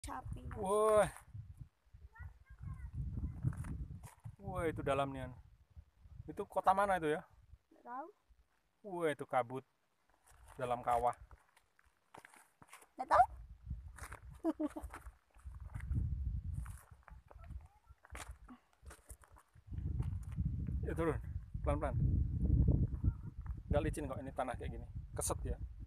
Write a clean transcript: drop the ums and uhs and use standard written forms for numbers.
Sapi. Wah, wah itu dalamnya. Itu kota mana itu ya? Nggak tahu. Wah itu kabut dalam kawah. Nggak tahu. Ya turun, pelan-pelan. Gak licin kok ini tanah kayak gini. Keset ya.